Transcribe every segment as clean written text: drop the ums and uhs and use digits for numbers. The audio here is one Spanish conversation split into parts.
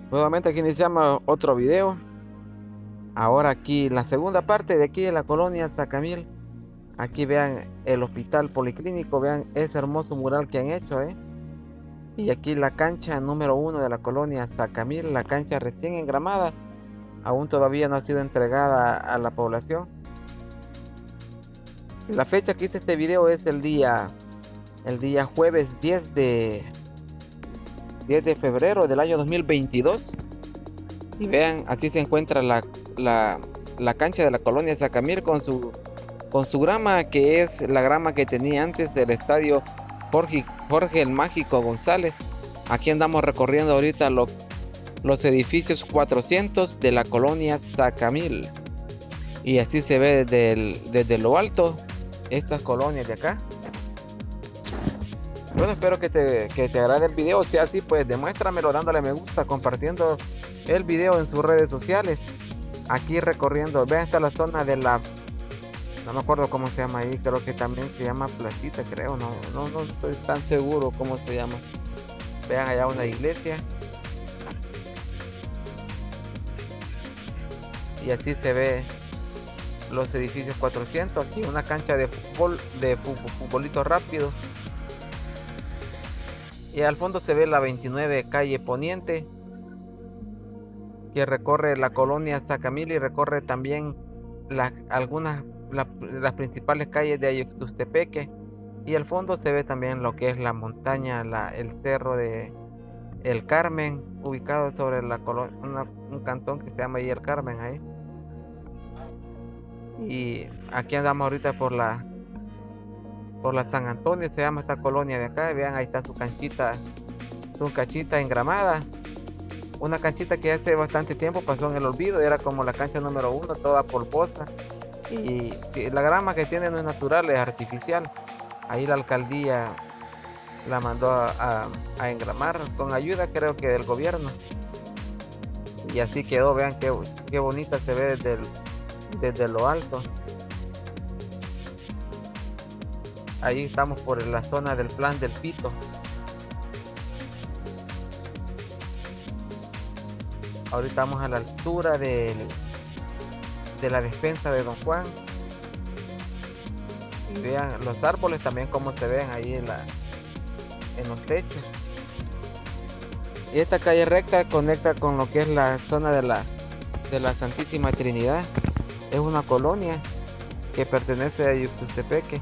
Nuevamente aquí iniciamos otro video. Ahora aquí la segunda parte de aquí de la colonia Sacamil. Aquí vean el hospital policlínico, vean ese hermoso mural que han hecho, ¿eh? Y aquí la cancha número uno de la colonia Sacamil, la cancha recién engramada, aún todavía no ha sido entregada a la población. La fecha que hice este video es el día jueves 10 de febrero del año 2022. Y vean, así se encuentra la, la cancha de la colonia Sacamil con su grama, que es la grama que tenía antes el estadio Jorge el Mágico González. Aquí andamos recorriendo ahorita los edificios 400 de la colonia Sacamil. Y así se ve desde lo alto estas colonias de acá. Bueno, espero que te agrade el video. Si así, pues demuéstramelo dándole me gusta, compartiendo el video en sus redes sociales. Aquí recorriendo, vean, está la zona no me acuerdo cómo se llama ahí, creo que también se llama Placita, creo, no estoy tan seguro cómo se llama. Vean allá una iglesia y así se ve los edificios 400. Aquí una cancha de fútbol, futbolito rápido. Y al fondo se ve la 29 calle Poniente, que recorre la colonia Sacamil y recorre también las principales calles de Ayuxtustepeque. Y al fondo se ve también lo que es la montaña, el cerro de El Carmen, ubicado sobre un cantón que se llama ahí El Carmen, ahí. Y aquí andamos ahorita por la San Antonio, se llama esta colonia de acá. Vean, ahí está su canchita engramada. Una canchita que hace bastante tiempo pasó en el olvido, era como la cancha número uno, toda polvosa. Y la grama que tiene no es natural, es artificial. Ahí la alcaldía la mandó a engramar con ayuda, creo que del gobierno. Y así quedó, vean qué bonita se ve desde lo alto. Ahí estamos por la zona del Plan del Pito. Ahorita estamos a la altura de la despensa de Don Juan. Y vean los árboles también como se ven ahí en los techos. Y esta calle recta conecta con lo que es la zona de la Santísima Trinidad. Es una colonia que pertenece a Yuxtepeque.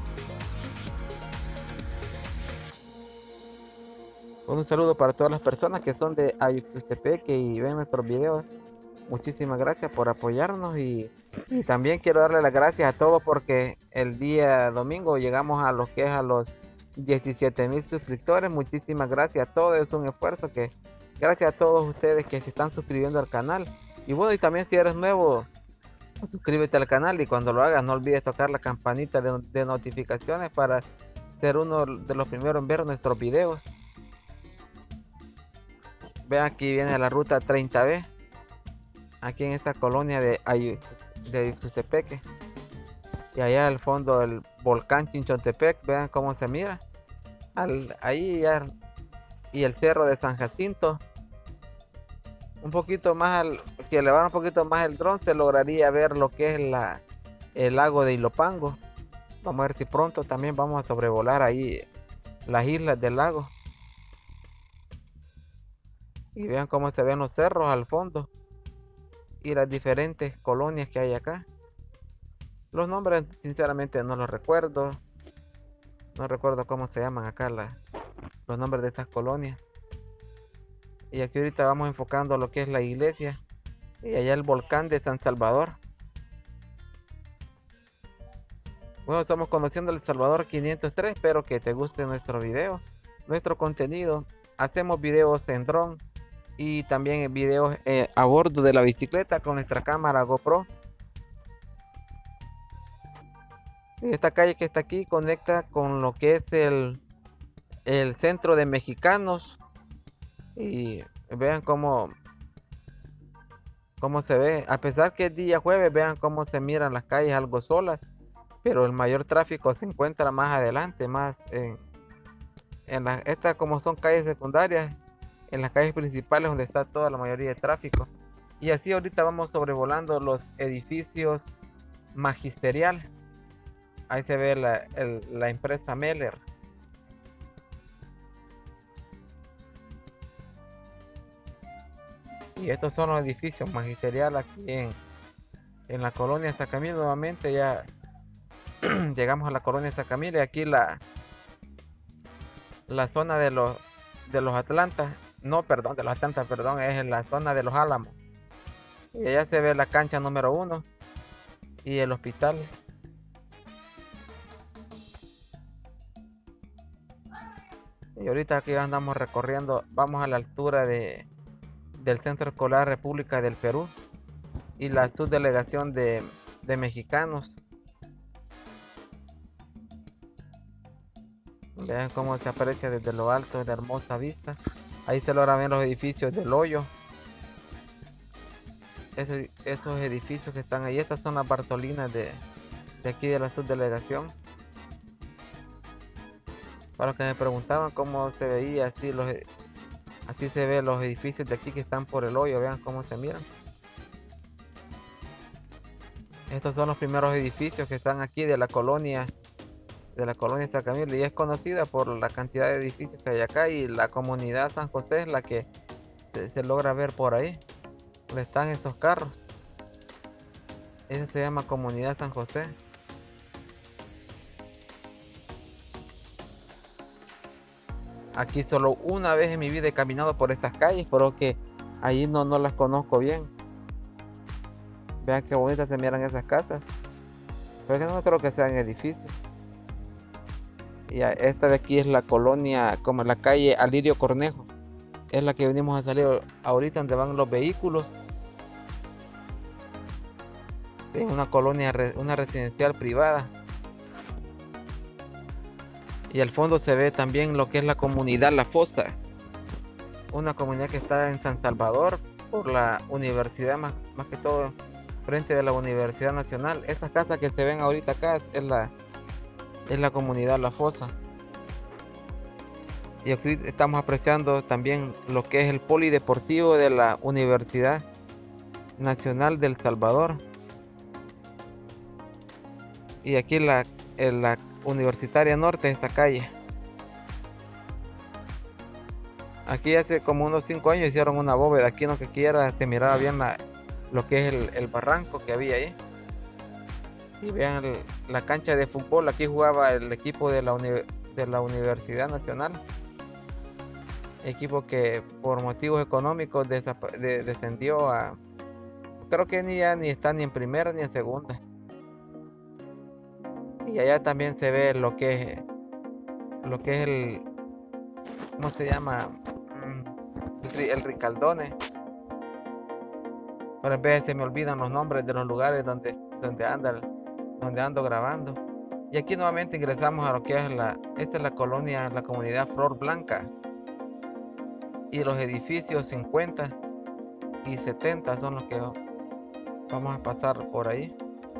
Un saludo para todas las personas que son de Ayuxtepeque y ven nuestros videos. Muchísimas gracias por apoyarnos y también quiero darle las gracias a todos porque el día domingo llegamos a lo que es a los 17,000 suscriptores. Muchísimas gracias a todos, es un esfuerzo que gracias a todos ustedes que se están suscribiendo al canal. Y bueno, y también si eres nuevo, suscríbete al canal y cuando lo hagas no olvides tocar la campanita de notificaciones para ser uno de los primeros en ver nuestros videos. Vean, aquí viene la ruta 30B, aquí en esta colonia de Ayuxtepeque. Y allá al fondo el volcán Chinchontepec, vean cómo se mira. Ahí ya, y el cerro de San Jacinto. Un poquito más, si elevar un poquito más el dron, se lograría ver lo que es el lago de Ilopango. Vamos a ver si pronto también vamos a sobrevolar ahí las islas del lago. Y vean cómo se ven los cerros al fondo y las diferentes colonias que hay acá. Los nombres sinceramente no los recuerdo. No recuerdo cómo se llaman acá los nombres de estas colonias. Y aquí ahorita vamos enfocando lo que es la iglesia. Y allá el volcán de San Salvador. Bueno, estamos conociendo El Salvador 503. Espero que te guste nuestro video, nuestro contenido. Hacemos videos en dron y también videos a bordo de la bicicleta con nuestra cámara GoPro. Y esta calle que está aquí conecta con lo que es el centro de mexicanos. Y vean cómo se ve. A pesar que es día jueves, vean cómo se miran las calles algo solas. Pero el mayor tráfico se encuentra más adelante, más estas como son calles secundarias. en las calles principales donde está toda la mayoría de tráfico. Y así ahorita vamos sobrevolando los edificios magisterial. Ahí se ve la empresa Meller. Y estos son los edificios magisterial aquí en la colonia Sacamil. Nuevamente ya llegamos a la colonia Sacamil y aquí la zona de los Atlantas. No, perdón, de los Atlantas, perdón, es la zona de los Álamos. Y allá se ve la cancha número 1 y el hospital. Y ahorita aquí andamos recorriendo, vamos a la altura del Centro Escolar República del Perú y la subdelegación de mexicanos. Vean cómo se aprecia desde lo alto de la hermosa vista. Ahí se logran ver los edificios del hoyo. Esos edificios que están ahí, estas son las Bartolinas de aquí de la subdelegación. Para los que me preguntaban cómo se veía así, así se ven los edificios de aquí que están por el hoyo. Vean cómo se miran. Estos son los primeros edificios que están aquí de la colonia Sacamil, y es conocida por la cantidad de edificios que hay acá, y la comunidad San José es la que se logra ver por ahí, donde están esos carros. Esa se llama Comunidad San José. Aquí solo una vez en mi vida he caminado por estas calles, pero que ahí no las conozco bien. Vean qué bonitas se miran esas casas, pero que no creo que sean edificios. Y esta de aquí es la colonia, como la calle Alirio Cornejo, es la que venimos a salir ahorita, donde van los vehículos. Es una colonia, una residencial privada. Y al fondo se ve también lo que es la comunidad La Fosa, una comunidad que está en San Salvador por la universidad, más que todo frente de la Universidad Nacional. Esas casas que se ven ahorita acá es la comunidad La Fosa. Y aquí estamos apreciando también lo que es el polideportivo de la Universidad Nacional del Salvador. Y aquí la Universitaria Norte, esa calle. Aquí hace como unos 5 años hicieron una bóveda. Aquí no que quiera se miraba bien lo que es el barranco que había ahí. Y vean la cancha de fútbol. Aquí jugaba el equipo de la Universidad Nacional. Equipo que por motivos económicos descendió a... Creo que ni está ni en primera ni en segunda. Y allá también se ve lo que es el... ¿Cómo se llama? El Ricaldone. Pero en vez se me olvidan los nombres de los lugares donde ando grabando. Y aquí nuevamente ingresamos a lo que es esta es la colonia, la comunidad Flor Blanca. Y los edificios 50 y 70 son los que vamos a pasar por ahí.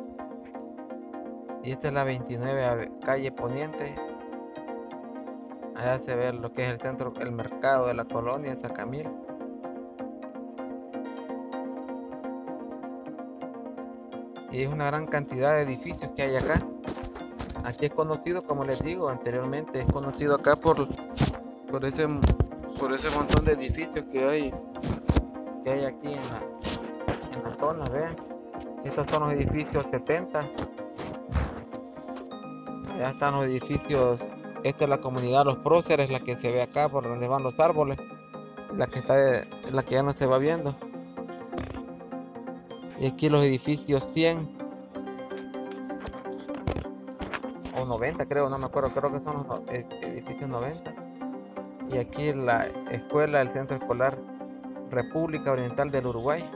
Y esta es la 29 calle Poniente. Allá se ve lo que es el centro, el mercado de la colonia Sacamil. Y es una gran cantidad de edificios que hay acá. Aquí es conocido, como les digo anteriormente, es conocido acá por ese montón de edificios que hay aquí en la zona. Vean, estos son los edificios 70. Allá están los edificios. Esta es la comunidad Los Próceres, la que se ve acá por donde van los árboles, la que ya no se va viendo. Y aquí los edificios 100 o 90, creo, no me acuerdo, creo que son los edificios 90. Y aquí la escuela del Centro Escolar República Oriental del Uruguay.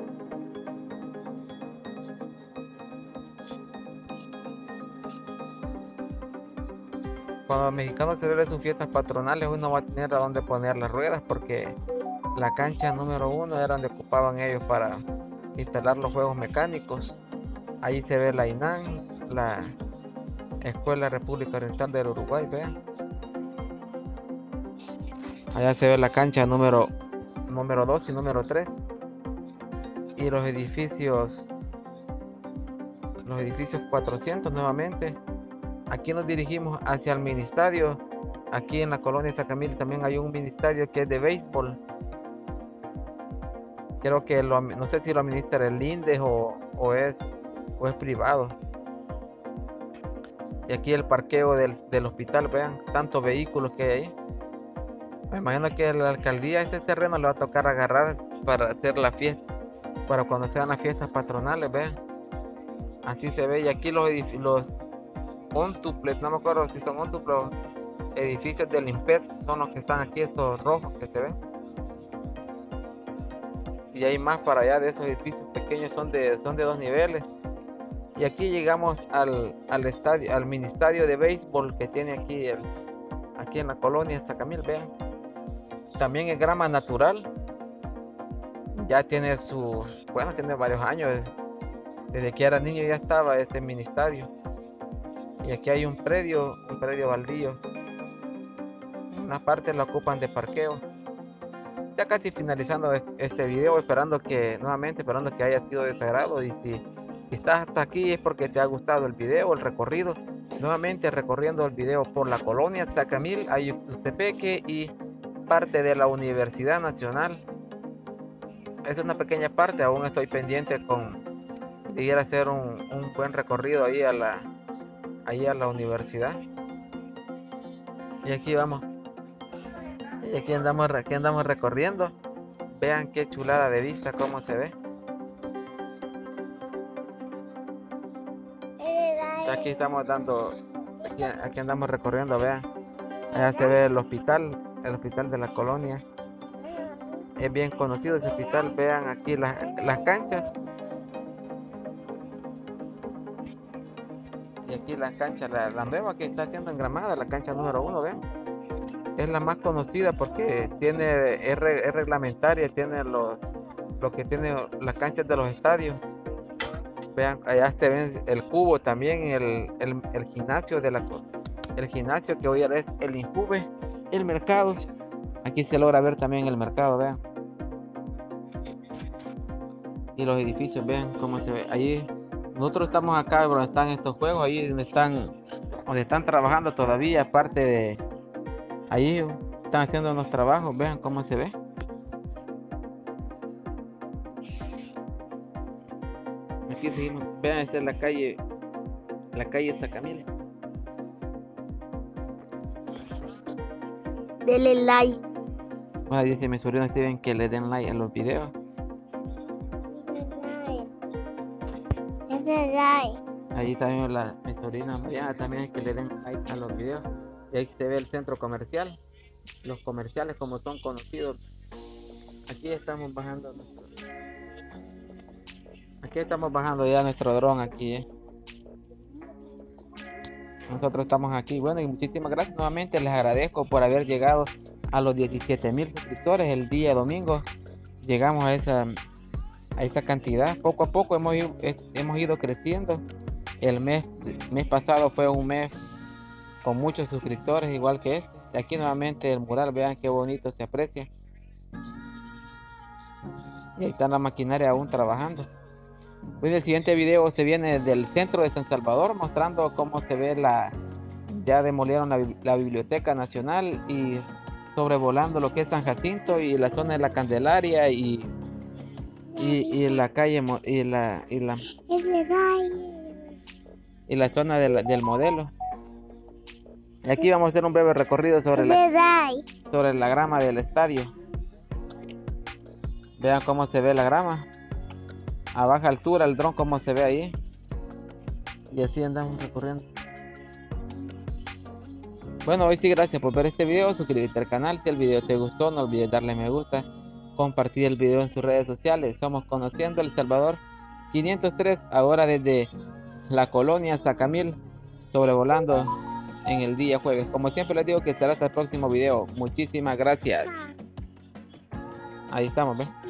Cuando los mexicanos celebren sus fiestas patronales, uno va a tener a dónde poner las ruedas, porque la cancha número 1 era donde ocupaban ellos para instalar los juegos mecánicos. Ahí se ve la INAN, la Escuela República Oriental del Uruguay. Vean. Allá se ve la cancha número 2 y número 3. Y los edificios 400 nuevamente. Aquí nos dirigimos hacia el ministerio. Aquí en la colonia Sacamil también hay un ministerio que es de béisbol. Creo que no sé si lo administra el INDES o es privado. Y aquí el parqueo del hospital, vean, tantos vehículos que hay ahí. Me imagino que la alcaldía este terreno le va a tocar agarrar para hacer la fiesta, para cuando sean las fiestas patronales, vean. Así se ve. Y aquí los óntuples, no me acuerdo si son óntuples, edificios del INPET son los que están aquí, estos rojos que se ven. Y hay más para allá de esos edificios pequeños, son de 2 niveles. Y aquí llegamos al estadio, al ministerio de béisbol que tiene aquí en la colonia Sacamil, vean. También es grama natural. Ya tiene tiene varios años. Desde que era niño ya estaba ese ministerio. Y aquí hay un predio baldío. Una parte la ocupan de parqueo. Ya casi finalizando este video, esperando que haya sido de tu agrado. Y si estás hasta aquí es porque te ha gustado el video, el recorrido. Nuevamente recorriendo el video por la colonia Sacamil, Ayuxtustepeque y parte de la Universidad Nacional. Es una pequeña parte, aún estoy pendiente de ir a hacer un buen recorrido ahí a la universidad. Y aquí vamos. Y aquí andamos recorriendo. Vean qué chulada de vista, cómo se ve. Aquí estamos aquí andamos recorriendo, vean. Allá se ve el hospital de la colonia. Es bien conocido ese hospital. Vean aquí las canchas. Y aquí las canchas, la nueva que está siendo engramada, la cancha número 1, vean. Es la más conocida porque es reglamentaria, tiene lo que tiene las canchas de los estadios. Vean, allá se ven el cubo también, el gimnasio el gimnasio que hoy es el Injuve, el mercado. Aquí se logra ver también el mercado, vean. Y los edificios, vean cómo se ve. Allí nosotros estamos acá donde están estos juegos, ahí donde están trabajando todavía, aparte de ahí están haciendo unos trabajos, vean cómo se ve. Aquí seguimos, vean, esta es la calle Sacamil. Dele like. Bueno, dice mi sobrino Steven que le den like a los videos. Ahí también mi sobrina Mariana también es que le den like a los videos. Y ahí se ve el centro comercial. Los comerciales como son conocidos. Aquí estamos bajando ya nuestro dron aquí. Nosotros estamos aquí. Bueno, y muchísimas gracias nuevamente. Les agradezco por haber llegado a los 17,000 suscriptores el día domingo. Llegamos a esa cantidad. Poco a poco hemos ido creciendo. El mes pasado fue un mes con muchos suscriptores, igual que este. Y aquí nuevamente el mural, vean qué bonito se aprecia. Y ahí está la maquinaria aún trabajando. Bueno, el siguiente video se viene del centro de San Salvador, mostrando cómo se ve ya demolieron la Biblioteca Nacional y sobrevolando lo que es San Jacinto y la zona de la Candelaria y la calle y la zona del Modelo. Y aquí vamos a hacer un breve recorrido sobre la grama del estadio. Vean cómo se ve la grama. A baja altura el dron como se ve ahí. Y así andamos recorriendo. Bueno, hoy sí, gracias por ver este video. Suscríbete al canal si el video te gustó. No olvides darle me gusta. Compartir el video en sus redes sociales. Somos Conociendo El Salvador 503. Ahora desde la colonia Sacamil, sobrevolando en el día jueves. Como siempre les digo que estará hasta el próximo video. Muchísimas gracias. Ahí estamos, ¿ves?